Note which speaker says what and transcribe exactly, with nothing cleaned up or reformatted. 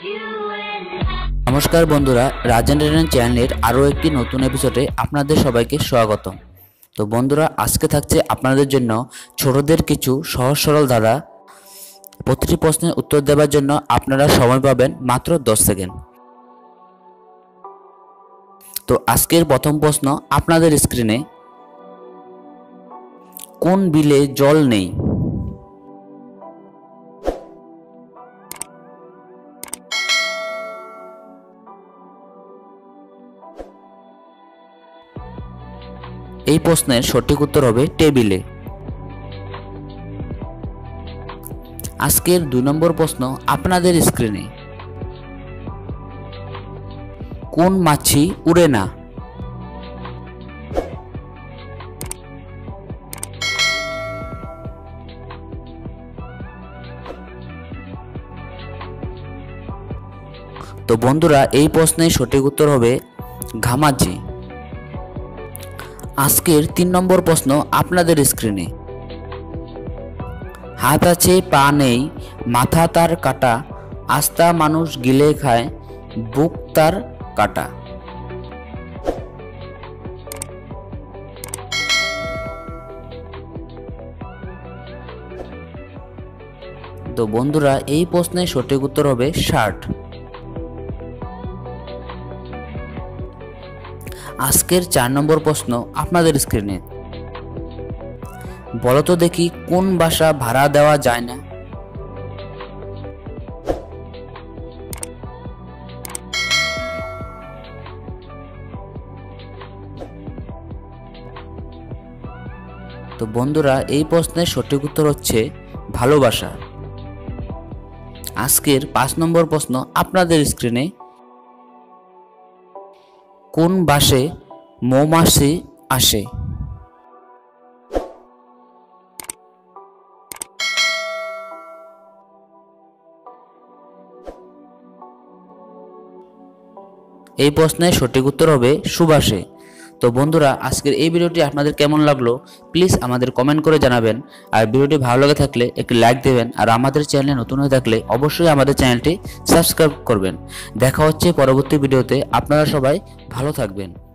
Speaker 1: নমস্কার বন্ধুরা, রাজেন রেন চ্যানেলের আরও একটি নতুন এপিসোডে আপনাদের সবাইকে স্বাগতম। তো বন্ধুরা, আজকে থাকছে আপনাদের জন্য ছোটদের কিছু সহজ সরল ধারা। প্রতিটি প্রশ্নের উত্তর দেওয়ার জন্য আপনারা সময় পাবেন মাত্র দশ সেকেন্ড। তো আজকের প্রথম প্রশ্ন আপনাদের স্ক্রিনে, কোন বিলে জল নেই? এই প্রশ্নের সঠিক উত্তর হবে টেবিলে। আজকের দুই নম্বর প্রশ্ন আপনাদের স্ক্রিনে, কোন মাছি উড়ে না? তো বন্ধুরা, এই প্রশ্নের সঠিক উত্তর হবে ঘামাচি। আজকের তিন নম্বর প্রশ্ন আপনাদের স্ক্রিনে, হাত আছে পা নেই, মাথা তার কাটা, আস্তা মানুষ গিলে খায়, বুক তার কাটা। তো বন্ধুরা, এই প্রশ্নের সঠিক উত্তর হবে শার্ট। আজকের চার নম্বর প্রশ্ন আপনাদের স্ক্রিনে, বলো তো দেখি কোন বাসা ভাড়া দেওয়া যায় না? তো বন্ধুরা, এই প্রশ্নের সঠিক উত্তর হচ্ছে ভালোবাসা। আজকের পাঁচ নম্বর প্রশ্ন আপনাদের স্ক্রিনে, কোন বাসে মৌমাছি আসে? এই প্রশ্নের সঠিক উত্তর হবে সুবাসে। তো বন্ধুরা, আজকের এই ভিডিওটি আপনাদের কেমন লাগলো প্লিজ আমাদের কমেন্ট করে জানাবেন। আর ভিডিওটি ভালো লাগে থাকলে একটি লাইক দেবেন, আর আমাদের চ্যানেলে নতুন হয়ে থাকলে অবশ্যই আমাদের চ্যানেলটি সাবস্ক্রাইব করবেন। দেখা হচ্ছে পরবর্তী ভিডিওতে। আপনারা সবাই ভালো থাকবেন।